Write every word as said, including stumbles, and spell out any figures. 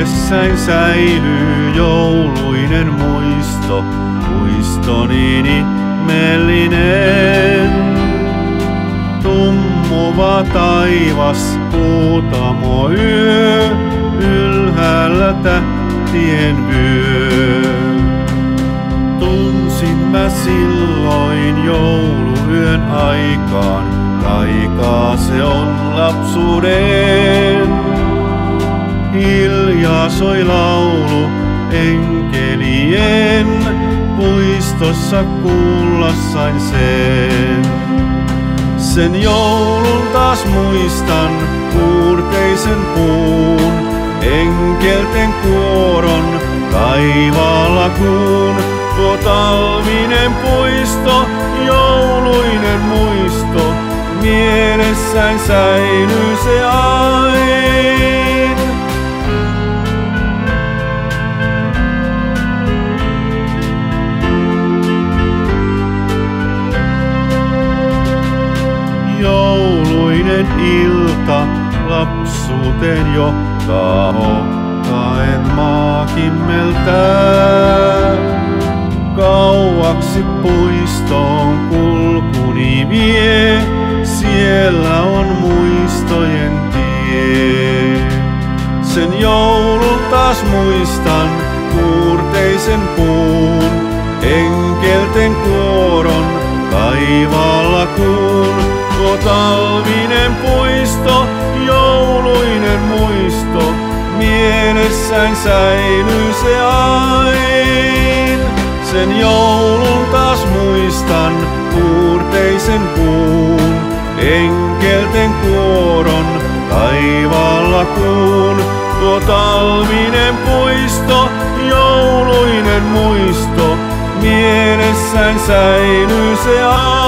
Mielessäin säilyy jouluinen muisto, muisto niin ihmeellinen. Tummuva taivas, huutamo yö, ylhäällä tähtien vyö. Tunsin mä silloin jouluyön aikaan, taikaa se on lapsuuden. Hiljaa soi laulu enkelien, puistossa kuulla sain sen. Sen joulun taas muistan, uurteisen puun, enkelten kuoron, taivaalla kuun. Tuo talvinen puisto, jouluinen muisto, mielessäin säilyy se aina. Jouluinen ilta lapsuuteen johtaa hokkaen maakimmeltään. Kauaksi puistoon kulkuni vie, siellä on muistojen tie. Sen joulun taas muistan, uurteisen puun, enkelten kuoron, taivaalla kuun. Tuo talvinen puisto, jouluinen muisto, mielessäin säilyy se aina. Sen joulun taas muistan, uurteisen puun, enkelten kuoron, taivaalla kuun. Tuo talvinen puisto, jouluinen muisto, mielessäin säilyy se aina.